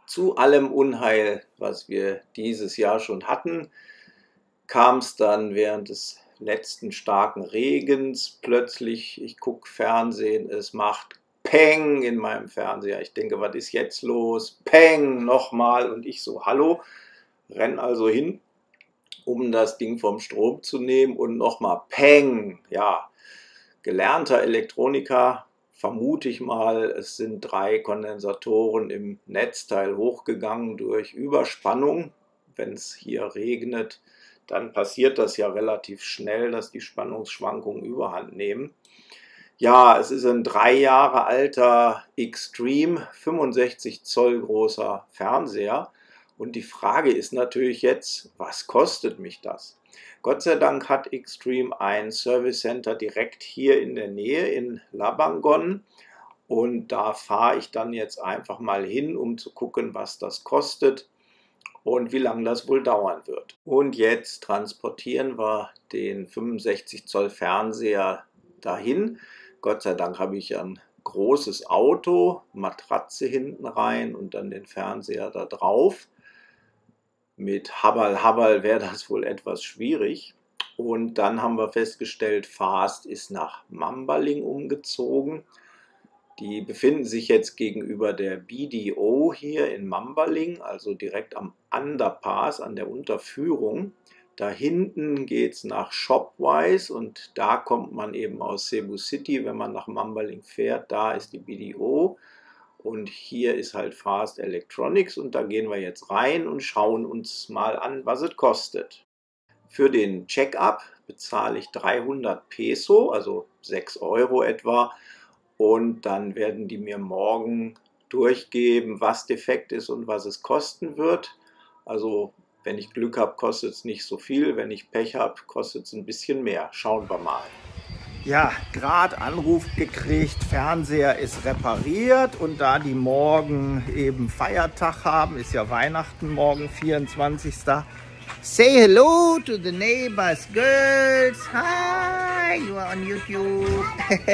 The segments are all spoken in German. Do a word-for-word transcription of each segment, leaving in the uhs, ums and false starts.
Zu allem Unheil, was wir dieses Jahr schon hatten, kam es dann während des letzten starken Regens plötzlich, ich gucke Fernsehen, es macht Peng in meinem Fernseher. Ich denke, was ist jetzt los? Peng, nochmal. Und ich so, hallo, renn also hin, um das Ding vom Strom zu nehmen und nochmal Peng. Ja, gelernter Elektroniker, vermute ich mal, es sind drei Kondensatoren im Netzteil hochgegangen durch Überspannung. Wenn es hier regnet, dann passiert das ja relativ schnell, dass die Spannungsschwankungen überhand nehmen. Ja, es ist ein drei Jahre alter Extreme, fünfundsechzig Zoll großer Fernseher. Und die Frage ist natürlich jetzt, was kostet mich das? Gott sei Dank hat Extreme ein Service Center direkt hier in der Nähe in Labangon. Und da fahre ich dann jetzt einfach mal hin, um zu gucken, was das kostet und wie lange das wohl dauern wird. Und jetzt transportieren wir den fünfundsechzig Zoll Fernseher dahin. Gott sei Dank habe ich ein großes Auto, Matratze hinten rein und dann den Fernseher da drauf. Mit Habal Habal wäre das wohl etwas schwierig. Und dann haben wir festgestellt, Fast ist nach Mambaling umgezogen. Die befinden sich jetzt gegenüber der B D O hier in Mambaling, also direkt am Underpass, an der Unterführung. Da hinten geht es nach Shopwise und da kommt man eben aus Cebu City, wenn man nach Mambaling fährt. Da ist die B D O und hier ist halt Fast Electronics und da gehen wir jetzt rein und schauen uns mal an, was es kostet. Für den Check-up bezahle ich dreihundert Peso, also sechs Euro etwa. Und dann werden die mir morgen durchgeben, was defekt ist und was es kosten wird. Also wenn ich Glück habe, kostet es nicht so viel. Wenn ich Pech habe, kostet es ein bisschen mehr. Schauen wir mal. Ja, gerade Anruf gekriegt, Fernseher ist repariert und da die morgen eben Feiertag haben, ist ja Weihnachten morgen, vierundzwanzigsten Say hello to the neighbors, girls. Hi, you are on YouTube.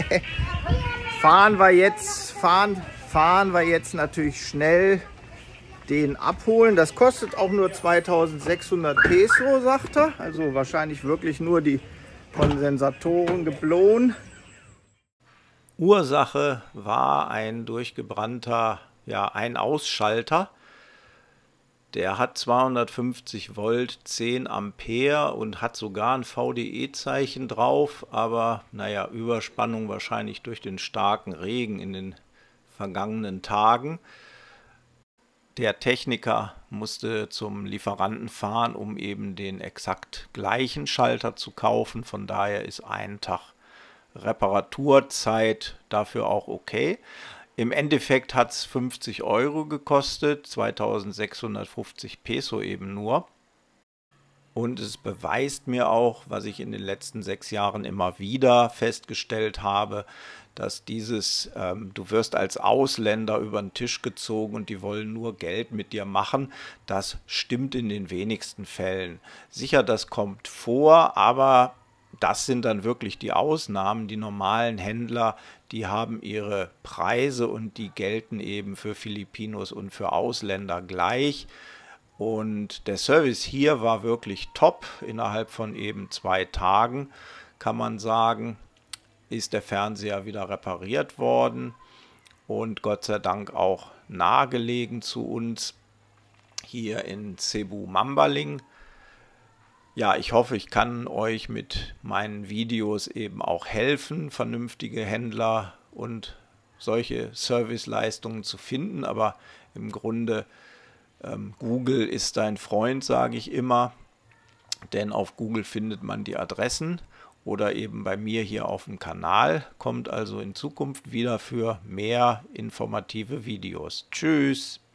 fahren wir jetzt, fahren, fahren wir jetzt natürlich schnell den abholen. Das kostet auch nur zweitausendsechshundert Peso, sagt er. Also wahrscheinlich wirklich nur die Kondensatoren geblown. Ursache war ein durchgebrannter, ja, ein Ausschalter. Der hat zweihundertfünfzig Volt, zehn Ampere und hat sogar ein V D E-Zeichen drauf, aber naja, Überspannung wahrscheinlich durch den starken Regen in den vergangenen Tagen. Der Techniker musste zum Lieferanten fahren, um eben den exakt gleichen Schalter zu kaufen. Von daher ist ein Tag Reparaturzeit dafür auch okay. Im Endeffekt hat es fünfzig Euro gekostet, zweitausendsechshundertfünfzig Peso eben nur. Und es beweist mir auch, was ich in den letzten sechs Jahren immer wieder festgestellt habe, dass dieses, ähm, du wirst als Ausländer über den Tisch gezogen und die wollen nur Geld mit dir machen, das stimmt in den wenigsten Fällen. Sicher, das kommt vor, aber das sind dann wirklich die Ausnahmen. Die normalen Händler, die haben ihre Preise und die gelten eben für Filipinos und für Ausländer gleich. Und der Service hier war wirklich top. Innerhalb von eben zwei Tagen, kann man sagen, ist der Fernseher wieder repariert worden. Und Gott sei Dank auch nahegelegen zu uns hier in Cebu Mambaling. Ja, ich hoffe, ich kann euch mit meinen Videos eben auch helfen, vernünftige Händler und solche Serviceleistungen zu finden. Aber im Grunde, ähm, Google ist dein Freund, sage ich immer. Denn auf Google findet man die Adressen oder eben bei mir hier auf dem Kanal. Kommt also in Zukunft wieder für mehr informative Videos. Tschüss!